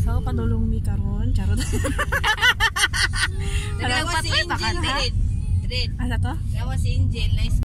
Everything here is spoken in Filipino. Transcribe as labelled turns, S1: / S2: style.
S1: So, padulong mi karon, charot.
S2: Nagawa si Angel, Asa to?
S1: Nagawa si Angel,